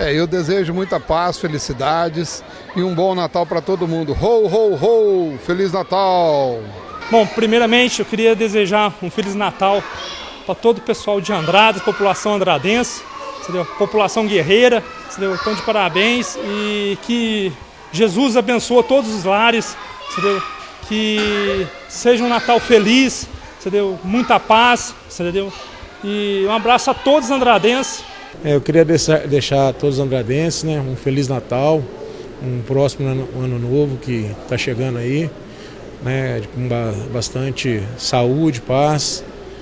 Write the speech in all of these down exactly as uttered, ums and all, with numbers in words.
É, eu desejo muita paz, felicidades e um bom Natal para todo mundo. Ho, ho, ho! Feliz Natal! Bom, primeiramente eu queria desejar um Feliz Natal para todo o pessoal de Andradas, população andradense, entendeu? População guerreira, entendeu? Então de parabéns e que Jesus abençoe todos os lares, entendeu? Que seja um Natal feliz, entendeu? Muita paz, entendeu? E um abraço a todos os andradenses. É, eu queria deixar, deixar a todos os andradenses, né, um Feliz Natal, um próximo ano, ano novo que está chegando aí, né, com bastante saúde, paz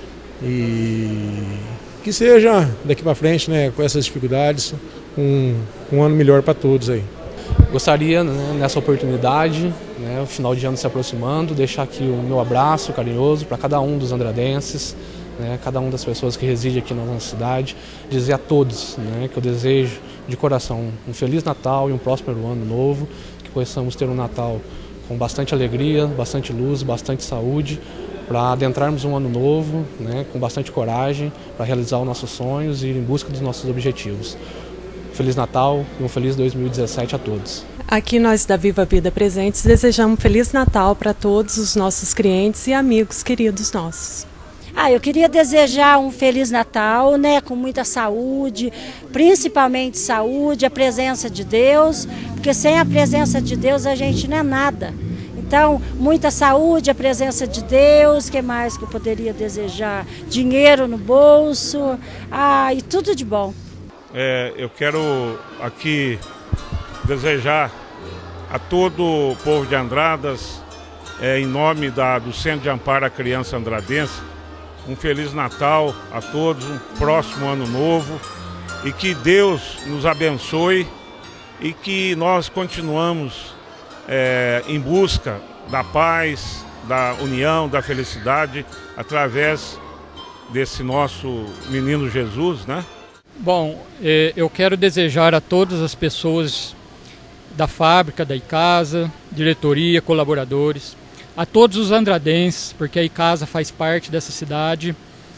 e que seja daqui para frente, né, com essas dificuldades, um, um ano melhor para todos aí. Gostaria, né, nessa oportunidade, né, o final de ano se aproximando, deixar aqui o meu abraço carinhoso para cada um dos andradenses, né, cada uma das pessoas que reside aqui na nossa cidade, dizer a todos, né, que eu desejo de coração um Feliz Natal e um próspero ano novo, que possamos ter um Natal com bastante alegria, bastante luz, bastante saúde, para adentrarmos um ano novo, né, com bastante coragem, para realizar os nossos sonhos e ir em busca dos nossos objetivos. Feliz Natal e um feliz dois mil e dezessete a todos. Aqui nós da Viva Vida Presentes desejamos um Feliz Natal para todos os nossos clientes e amigos queridos nossos. Ah, eu queria desejar um Feliz Natal, né, com muita saúde, principalmente saúde, a presença de Deus, porque sem a presença de Deus a gente não é nada. Então, muita saúde, a presença de Deus, o que mais que eu poderia desejar? Dinheiro no bolso, ah, e tudo de bom. É, eu quero aqui desejar a todo o povo de Andradas, é, em nome da, do Centro de Amparo à Criança Andradense, um Feliz Natal a todos, um próximo ano novo e que Deus nos abençoe e que nós continuamos é, em busca da paz, da união, da felicidade através desse nosso menino Jesus, né? Bom, eu quero desejar a todas as pessoas da fábrica, da Icasa, diretoria, colaboradores, a todos os andradenses, porque a Icasa faz parte dessa cidade,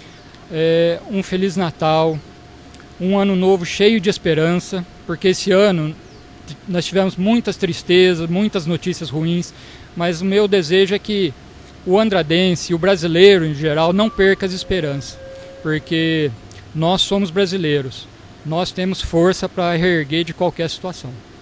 é, um Feliz Natal, um ano novo cheio de esperança, porque esse ano nós tivemos muitas tristezas, muitas notícias ruins, mas o meu desejo é que o andradense, o brasileiro em geral, não perca as esperanças, porque nós somos brasileiros, nós temos força para reerguer de qualquer situação.